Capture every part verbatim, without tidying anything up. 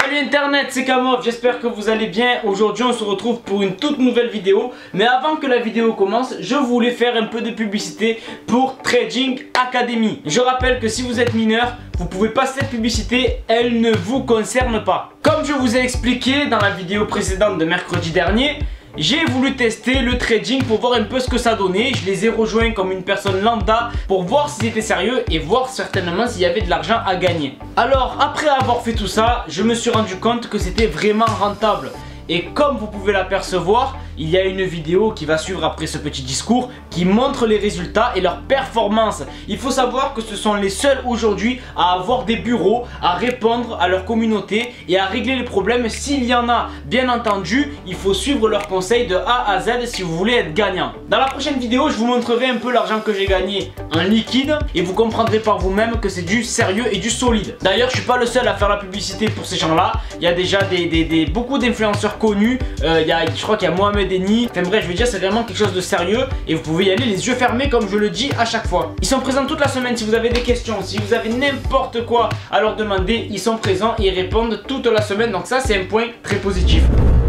Salut internet, c'est Kamov, j'espère que vous allez bien. Aujourd'hui on se retrouve pour une toute nouvelle vidéo. Mais avant que la vidéo commence, je voulais faire un peu de publicité pour Trading Academy. Je rappelle que si vous êtes mineur, vous pouvez passer cette publicité, elle ne vous concerne pas. Comme je vous ai expliqué dans la vidéo précédente de mercredi dernier, j'ai voulu tester le trading pour voir un peu ce que ça donnait. Je les ai rejoints comme une personne lambda pour voir s'ils étaient sérieux et voir certainement s'il y avait de l'argent à gagner. Alors après avoir fait tout ça, je me suis rendu compte que c'était vraiment rentable. Et comme vous pouvez l'apercevoir, il y a une vidéo qui va suivre après ce petit discours qui montre les résultats et leurs performances. Il faut savoir que ce sont les seuls aujourd'hui à avoir des bureaux, à répondre à leur communauté et à régler les problèmes s'il y en a. Bien entendu, il faut suivre leurs conseils de A à Z si vous voulez être gagnant. Dans la prochaine vidéo, je vous montrerai un peu l'argent que j'ai gagné en liquide et vous comprendrez par vous-même que c'est du sérieux et du solide. D'ailleurs, je suis pas le seul à faire la publicité pour ces gens-là. Il y a déjà des, des, des, beaucoup d'influenceurs connus. Euh, il y a, je crois qu'il y a Mohamed Eni. Enfin bref, je veux dire, c'est vraiment quelque chose de sérieux et vous pouvez y aller les yeux fermés comme je le dis à chaque fois. Ils sont présents toute la semaine. Si vous avez des questions, si vous avez n'importe quoi à leur demander, ils sont présents et ils répondent toute la semaine. Donc ça, c'est un point très positif.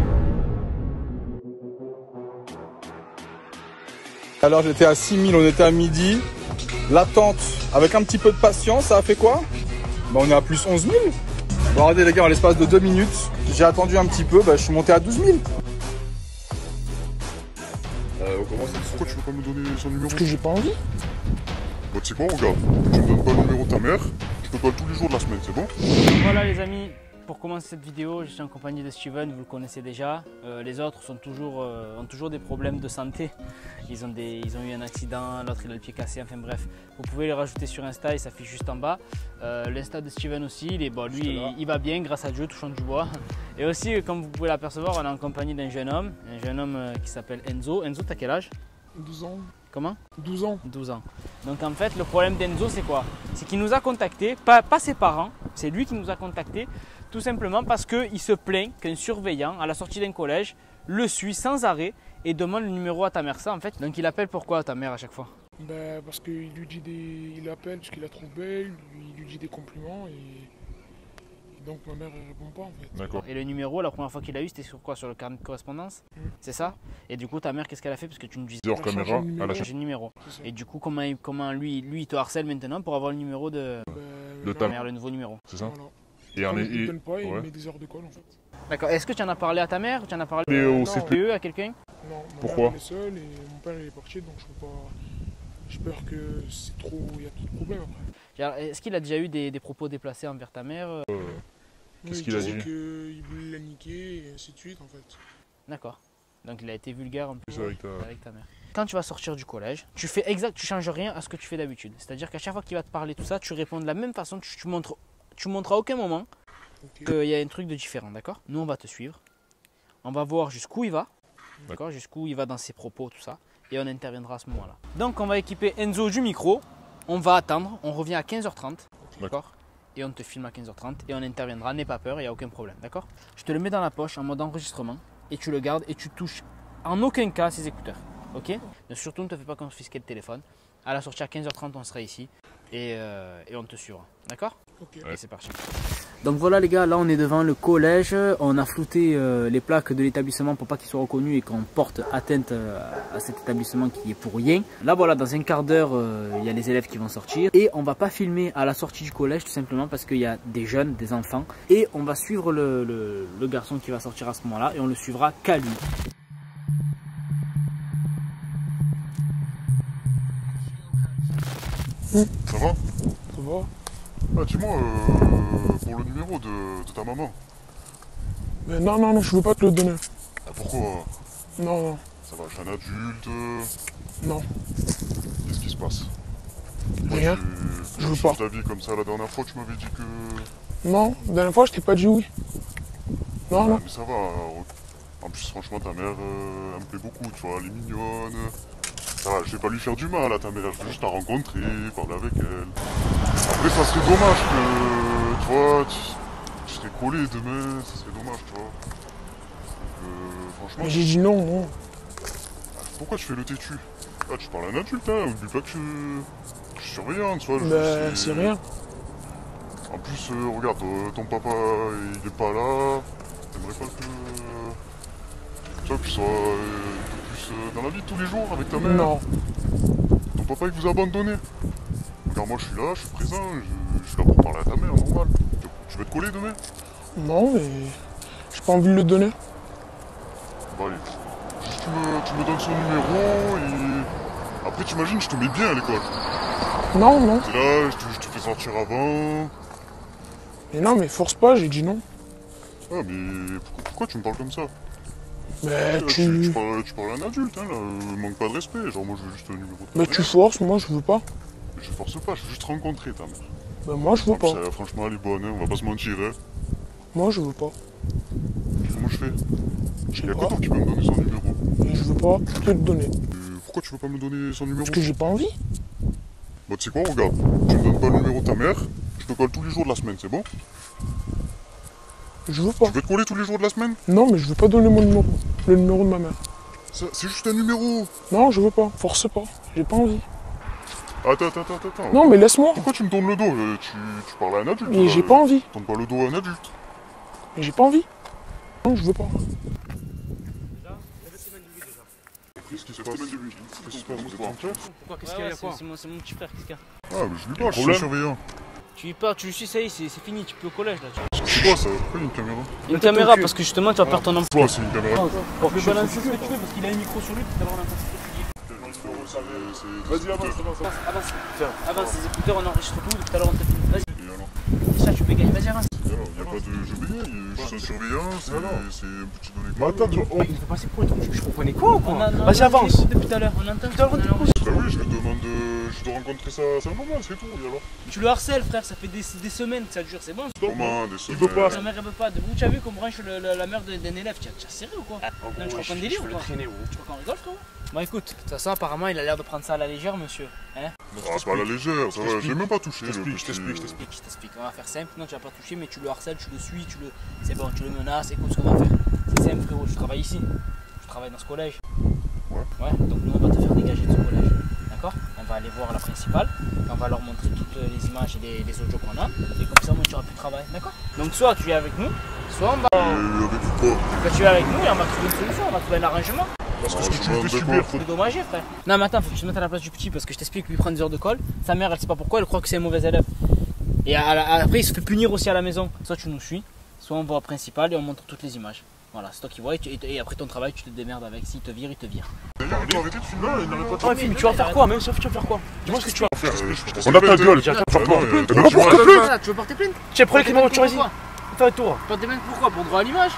Alors j'étais à six mille, on était à midi. L'attente, avec un petit peu de patience, ça a fait quoi? Bah, on est à plus onze mille. Bon, regardez les gars, en l'espace de deux minutes, j'ai attendu un petit peu, bah, je suis monté à douze mille. Euh, comment ça? Pourquoi tu veux pas me donner son numéro? Parce que j'ai pas envie. Bah tu sais quoi, regarde, tu me donnes pas le numéro de ta mère, je te parle tous les jours de la semaine, c'est bon? Voilà les amis, pour commencer cette vidéo, je suis en compagnie de Steven, vous le connaissez déjà. Euh, les autres sont toujours, euh, ont toujours des problèmes de santé. Ils ont, des, ils ont eu un accident, l'autre il a le pied cassé, enfin bref. Vous pouvez les rajouter sur Insta, il s'affiche juste en bas. Euh, L'Insta de Steven aussi, il est, bon, lui il, il va bien grâce à Dieu, touchant du bois. Et aussi, comme vous pouvez l'apercevoir, on est en compagnie d'un jeune homme, un jeune homme euh, qui s'appelle Enzo. Enzo, t'as quel âge? douze ans. Comment? douze ans. douze ans. Donc en fait, le problème d'Enzo, c'est quoi? C'est qu'il nous a contactés, pas, pas ses parents, c'est lui qui nous a contactés, tout simplement parce qu'il se plaint qu'un surveillant, à la sortie d'un collège, le suit sans arrêt et demande le numéro à ta mère. Ça en fait, donc il appelle pourquoi à ta mère à chaque fois? Ben, parce qu'il lui dit des. Il appelle parce qu'il la trouve belle, il lui dit des compliments et. et donc ma mère elle répond pas en fait. D'accord. Et le numéro, la première fois qu'il a eu, c'était sur quoi? Sur le carnet de correspondance? Mmh. C'est ça? Et du coup, ta mère, qu'est-ce qu'elle a fait? Parce que tu nous disais. Hors Elle a changé caméra, de numéro. elle a J'ai le numéro. C'est ça. Et du coup, comment, il- comment lui, lui, il te harcèle maintenant pour avoir le numéro de Ben, De ma ta ta mère, le nouveau numéro? c'est ça? Voilà. Et en Quand est. il ne et- donne pas, il ouais. met des heures de colle en fait. D'accord. Est-ce que tu en as parlé à ta mère ou tu en as parlé Et au non. C à P. eux, à quelqu'un? Non, ma Pourquoi? mère elle est seule et mon père il est parti donc je peux pas. J'ai peur que c'est trop. Il y a trop de problèmes après. Alors, est-ce qu'il a déjà eu des, des propos déplacés envers ta mère? Euh, Qu'est-ce Oui, qu'il a il dit? disait qu'il voulait la niquer et ainsi de suite en fait. D'accord. Donc il a été vulgaire un peu C'est avec ta- avec ta mère. Quand tu vas sortir du collège, tu fais exact, tu changes rien à ce que tu fais d'habitude. C'est-à-dire qu'à chaque fois qu'il va te parler tout ça, tu réponds de la même façon, tu, tu montres, tu montres à aucun moment Ok. qu'il y a un truc de différent, d'accord? Nous on va te suivre, on va voir jusqu'où il va, d'accord? Jusqu'où il va dans ses propos, tout ça, et on interviendra à ce moment-là. Donc on va équiper Enzo du micro, on va attendre, on revient à quinze heures trente, d'accord? Et on te filme à quinze heures trente et on interviendra, n'aie pas peur, il n'y a aucun problème, d'accord? Je te le mets dans la poche en mode enregistrement et tu le gardes et tu touches en aucun cas ces écouteurs, ok? Mais surtout ne te fais pas confisquer le téléphone. À la sortie à quinze heures trente, on sera ici et, euh, et on te suivra, d'accord? Ok. Et c'est parti. Donc voilà les gars, là on est devant le collège, on a flouté euh, les plaques de l'établissement pour pas qu'ils soient reconnus et qu'on porte atteinte euh, à cet établissement qui est pour rien. Là voilà, dans un quart d'heure, euh, il y a les élèves qui vont sortir et on va pas filmer à la sortie du collège tout simplement parce qu'il y a des jeunes, des enfants et on va suivre le, le, le garçon qui va sortir à ce moment-là et on le suivra qu'à lui. Ça va? Ça va? Ah dis-moi, euh, pour le numéro de, de ta maman. Mais non, non, non, je veux pas te le donner. Ah, pourquoi? Non, non, Ça va, je suis un adulte. euh, non. Qu'est-ce qui se passe? Rien. Tu- Je veux tu pas. changes d'avis comme ça la dernière fois, tu m'avais dit que. Non, la dernière fois je t'ai pas dit oui. Non, Ah, non. mais ça va. euh, En plus, franchement, ta mère, euh, elle me plaît beaucoup, tu vois, elle est mignonne. Ça va, je vais pas lui faire du mal à ta mère, je veux juste la rencontrer, parler avec elle. Après, ça serait dommage que, tu vois, tu, tu serais collé demain, ça serait dommage, tu vois. Donc, euh, franchement, Mais j'ai dit non, non. pourquoi tu fais le têtu? Ah, tu parles à un adulte, hein, oublie pas que je, que je suis surveillant, tu vois. je- Bah, c'est rien. En plus, euh, regarde, euh, ton papa, il est pas là. J'aimerais pas que... Tu vois, que tu sois euh, un peu plus euh, dans la vie tous les jours avec ta mère. Non. Ton papa, il vous a abandonné. Regarde, moi, je suis là, je suis présent, je, je suis là pour parler à ta mère, normal. Tu vas te coller demain? Non, mais j'ai pas envie de le donner. Bon, allez. Juste, tu me, tu me donnes son numéro et... Après, t'imagines, je te mets bien à l'école. Non, non. T'es là, je te, je te fais sortir avant. Mais non, mais force pas, j'ai dit non. Ah, mais pourquoi, pourquoi tu me parles comme ça? Mais Euh, tu, tu... tu, parles, tu parles à un adulte, hein, là. Euh, manque pas de respect. Genre, moi, je veux juste un numéro de ta Mais mère. tu forces, moi je veux pas. Je force pas, je veux juste rencontrer ta mère. Ben moi je veux En plus, pas. euh, franchement, elle est bonne, hein, on va pas se mentir. Hein. Moi je veux pas. Comment je fais? Je Il y sais a que pas. toi qui peux me donner son numéro. Et je veux pas te le donner. Euh, pourquoi tu veux pas me donner son numéro? Parce que j'ai pas envie. Bah, tu sais quoi, regarde. Tu me donnes pas le numéro de ta mère, je te colle tous les jours de la semaine, c'est bon? Je veux pas. Tu veux te coller tous les jours de la semaine? Non, mais je veux pas donner mon numéro. Le numéro de ma mère. Ça, c'est juste un numéro. Non, je veux pas. Force pas. J'ai pas envie. Attends, attends, attends, attends. Non, mais laisse-moi. Pourquoi tu me tournes le dos? Euh, tu, tu parles à un adulte. Mais là. j'ai pas envie. Tu tournes pas le dos à un adulte. Mais j'ai pas envie. Non, je veux pas. Qu'est-ce qui se passe? Qu'est-ce qui se passe? Vous êtes en frère? Pourquoi? Qu'est-ce qu'il y a? C'est mon, c'est mon petit frère, qu'est-ce qu'il y a? Ah, mais je lui parle, je suis un surveillant. Tu lui parles, tu lui suis, ça y est, c'est c'est fini, tu peux au collège là. Tu... C'est quoi ça? Pourquoi il y a une caméra? Une caméra parce que justement tu vas perdre ton emploi. Toi, c'est une caméra. Pour que balancer ce que tu veux parce qu'il a un micro sur lui, tout à l'heure on entend ce que tu dis. Vas-y, avance, avance. Avance, avance. Tiens. Avance, les écouteurs on enregistre tout, tout à l'heure on t'a fini. Vas-y. Et alors? Ça tu peux gagner, vas-y avance. Alors, il n'y a pas de jeu bégaye, je suis un surveillant, c'est c'est un petit donné. Mais attends, on... Il faut passer pour le truc, je comprenais quoi ou quoi? Vas-y, avance. Depuis tout à l'heure, on entend tout à l'heure on t'écoute. Bah oui, je lui demande de, je dois rencontrer sa, sa maman, c'est tout, et alors? Tu le harcèles frère, ça fait des, des semaines que ça dure, c'est bon. Comment, des Il veut pas. La mère elle veut pas, de où tu as vu qu'on branche le- la, la mère de- d'un élève, tu as serré ou quoi? Non, tu crois qu'on délire ou quoi? Tu crois qu'on rigole frérot? Bah écoute, de toute façon apparemment il a l'air de prendre ça à la légère monsieur. Hein? Ah, c'est pas à la légère, ça va, je l'ai même pas touché. Je t'explique, le je petit- t'explique, je t'explique. Je t'explique, on va faire simple, non tu vas pas toucher mais tu le harcèles, tu le suis, tu le. C'est bon, tu le menaces, écoute ce qu'on va faire. C'est simple frérot, je travaille ici. Je travaille dans ce collège. Ouais. Ouais, donc nous on va te faire dégager de ce collège. D'accord? On va aller voir la principale, on va leur montrer toutes les images et les, les audios qu'on a, et comme ça moi tu auras plus de travail, d'accord? Donc soit tu es avec nous, soit on va. Euh, avec vous quoi? Bah, tu es avec nous et on va trouver une solution, on va trouver un arrangement. Parce que Ah, ce que je tu me me fais rendais subir, pas. faut... C'est dommagé frère. Non mais attends, faut que tu te mettes à la place du petit parce que je t'explique, lui prend des heures de colle, sa mère elle sait pas pourquoi, elle croit que c'est un mauvais élève. Et à la- à- après il se fait punir aussi à la maison. Soit tu nous suis, soit on va au principal et on montre toutes les images. Voilà, c'est toi qui vois et, tu- et- et après ton travail tu te démerdes avec. S'il te vire, il te vire. D'ailleurs, il faut arrêter de filmer, il n'arrête pas de Ouais, mais tu vas faire quoi? Même sauf tu vas faire quoi? Dis-moi ce que tu vas faire. euh, je pense On a ta plainte, gueule, hein. tiens, Ah faire non, quoi? euh, Mais tu pourquoi vois, porter là, plainte? Tu veux porter plainte? Tiens, prends les clés de ma voiture, vas-y. Pourquoi? Fais un tour. Porter plainte pourquoi? Pour droit à l'image?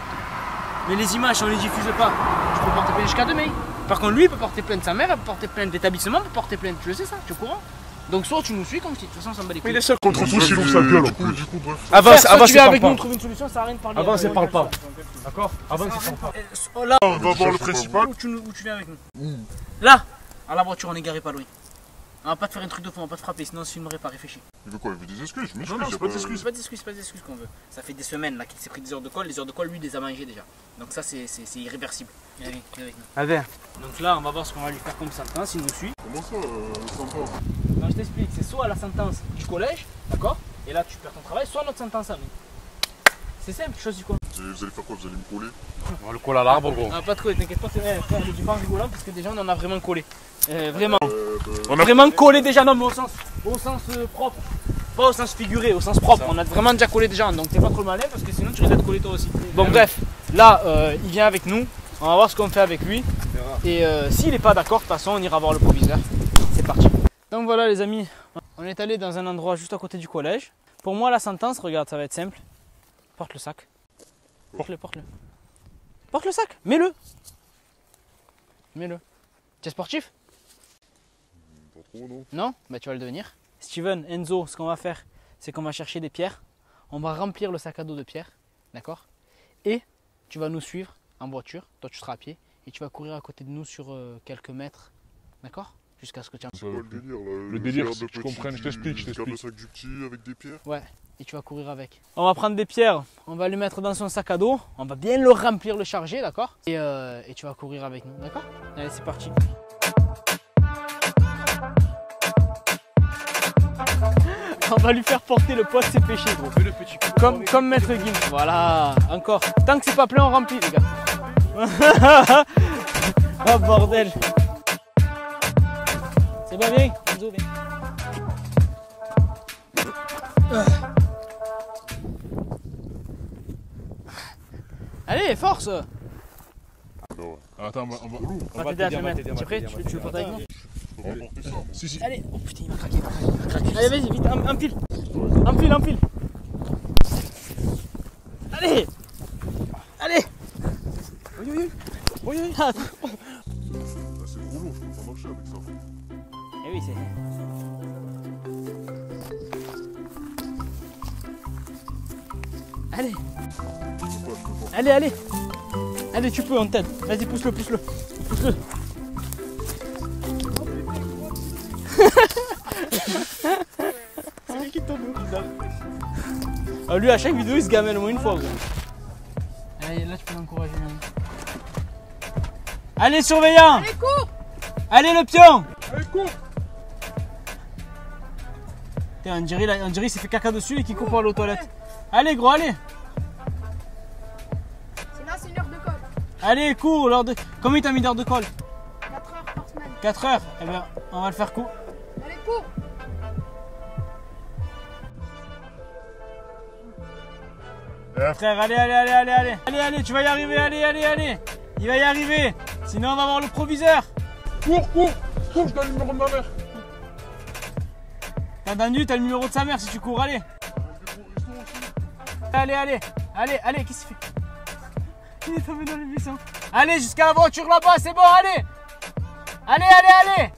Mais les images, si on les diffuse pas, tu peux porter plainte jusqu'à demain. Par contre, lui, il peut porter plainte, sa mère, elle peut porter plainte, l'établissement peut porter plainte. Tu le sais ça? Tu es au courant? Donc, soit tu nous suis comme si, de toute façon, on s'en bat les Mais couilles. il est seul contre Bref, tous, il ouvre du- sa gueule. Du coup, du coup, bref. Avance, Soit avance, tu il viens parle avec nous, on pas. trouve une solution, ça sert à rien de parler. Avance, euh, il parle pas. ça. D'accord? Avance, il parle pas. Euh, Là, On va voir le principal. où tu, où tu viens avec nous? Là, à la voiture, on est garé pas loin. On va pas te faire un truc de fou, on va pas te frapper, sinon on se filmerait pas, réfléchis. Il veut quoi? Il veut des excuses? Je m'excuse. Non, non, y a c'est pas des excuses. C'est pas des excuses, c'est pas des excuses qu'on veut. Ça fait des semaines là qu'il s'est pris des heures de colle, les heures de colle lui il les a mangées déjà. Donc ça c'est c'est- c'est irréversible. Viens avec, viens avec nous. Allez. Donc là on va voir ce qu'on va lui faire comme sentence, il nous suit. Comment ça, euh, sympa? Non je t'explique, c'est soit la sentence du collège, d'accord? Et là tu perds ton travail, soit notre sentence à nous. C'est simple, tu choisis quoi? Vous allez vous allez faire quoi? Vous allez me coller? On le colle à l'arbre, gros. Non pas trop, t'inquiète pas, c'est vrai, frère, je dis pas en rigolant parce que déjà on en a vraiment collé. Euh, vraiment. Euh, bah, On a Vraiment collé déjà, non mais au sens, au sens euh, propre. Pas au sens figuré, au sens propre. On a vraiment déjà collé déjà, donc t'es pas trop malin parce que sinon tu risques d'être collé toi aussi. Bon bref, là euh, il vient avec nous, on va voir ce qu'on fait avec lui. Et euh, s'il n'est pas d'accord, de toute façon on ira voir le proviseur. C'est parti. Donc voilà les amis, on est allé dans un endroit juste à côté du collège. Pour moi la sentence, regarde, ça va être simple. Porte le sac. Porte-le, porte-le. Porte le sac, mets-le. Mets-le. Tu es sportif? Pas trop, non? Non? Bah tu vas le devenir. Steven, Enzo, ce qu'on va faire, c'est qu'on va chercher des pierres. On va remplir le sac à dos de pierres. D'accord? Et tu vas nous suivre en voiture. Toi tu seras à pied. Et tu vas courir à côté de nous sur euh, quelques mètres. D'accord? Jusqu'à ce que tu... C'est quoi le délire là? Le délire, garde c'est que tu petit comprennes, je du- t'explique, je garde t'explique. le sac du petit avec des pierres? Ouais. Et tu vas courir avec. On va prendre des pierres. On va les mettre dans son sac à dos. On va bien le remplir, le charger. D'accord? Et, euh, et tu vas courir avec nous. D'accord? Allez, c'est parti. On va lui faire porter le poids de ses péchés, gros. Le petit coup. Comme, comme Maître Gims. Voilà, encore. Tant que c'est pas plein, on remplit, les gars. Oh bordel. C'est pas bien, Enzo, viens. Allez, force. Non, Attends, on va. On va... On va t'aider à te le mettre. Tu es prêt? Tu, tu le portes avec moi? je peux pas porter ça. Si, si. Allez, oh putain, il m'a craqué, il m'a craqué. Allez, vas-y, vite, un, un fil. Un fil, un fil. Allez. Allez. Oui, oui, oui. Oui, Ah, Là, c'est trop lourd, je peux pas marcher avec ça. eh oui, c'est. Allez. Allez, allez. Allez, tu peux, on t'aide. Vas-y, pousse-le, pousse-le. Pousse-le. C'est lui qui tombe. Ah, lui, à chaque vidéo, il se gamelle au moins une fois. Gros. Allez, là, tu peux l'encourager. Allez, surveillant. Allez, cours. Allez, le pion. Allez, cours. Putain, on dirait, là, on dirait qu'il s'est fait caca dessus et qu'il court pour aller aux toilettes. Allez, gros, allez. C'est là, c'est une heure de colle. Allez, cours. L'heure de... Combien t'as mis d'heures de colle? quatre heures par semaine. quatre heures. Eh bien, on va le faire court. Allez, cours. Frère, allez, allez, allez, allez, allez. Allez, allez, tu vas y arriver. Allez, allez, allez. Il va y arriver. Sinon, on va voir le proviseur. Cours, cours. Cours, je donne le numéro de ma mère. T'as entendu, t'as le numéro de sa mère si tu cours. Allez. Allez, allez. Allez, allez, qu'est-ce qu'il fait? Il est tombé dans le buisson. Allez, jusqu'à la voiture là-bas, c'est bon, allez. Allez, allez, allez.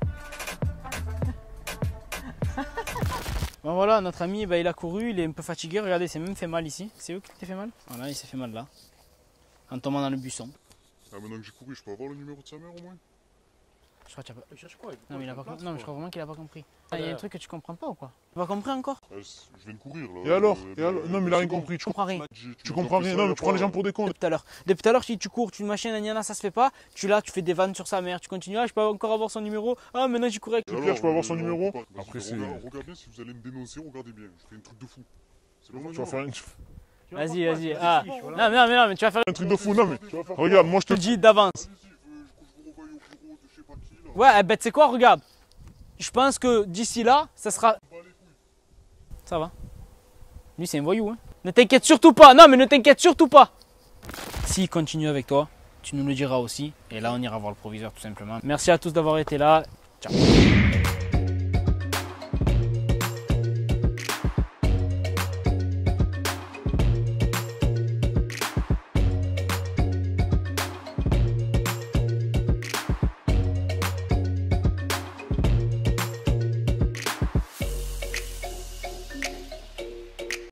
Bon voilà, notre ami, bah, il a couru, il est un peu fatigué. Regardez, il s'est même fait mal ici. C'est où qui t'est fait mal? Voilà, il s'est fait mal là. En tombant dans le buisson. Ah, maintenant que j'ai couru, je peux avoir le numéro de sa mère au moins? Je crois que tu as pas... Il cherche quoi? Non, mais il a pas compris. Non, mais je crois vraiment qu'il a pas compris. Ah, il y a un truc que tu comprends pas ou quoi? Tu pas compris encore? Euh, Je viens de courir là. Et alors, Euh, Et alors Non, mais il a rien compris. Je Tu, comprends rien. tu comprends rien. Non, mais tu prends les gens pour des cons. Depuis tout à l'heure. Depuis tout à l'heure, si tu cours, tu machines, Nana, ça se fait pas. Tu là, tu fais des vannes sur sa mère. Tu continues. Ah, je peux encore avoir son numéro. Ah, maintenant j'ai couru avec. Et Pierre, je peux avoir son euh, numéro Après, Après, c'est- regarde, regarde bien si vous allez me dénoncer, regardez bien. Je fais un truc de fou. C'est bon, Tu vas faire un, Vas-y, vas-y. Ah, non, mais non, mais non, mais tu vas faire. un truc de fou. Non, mais regarde, moi je Je te te le dis d'avance. Allez-y, je veux que je vous revoie au bureau de je sais pas qui là. Ouais, eh ben, tu sais quoi, regarde. Je pense que d'ici là, ça sera. Ça va. Lui, c'est un voyou. Hein. Ne t'inquiète surtout pas. Non, mais ne t'inquiète surtout pas. S'il continue avec toi, tu nous le diras aussi. Et là, on ira voir le proviseur tout simplement. Merci à tous d'avoir été là. Ciao.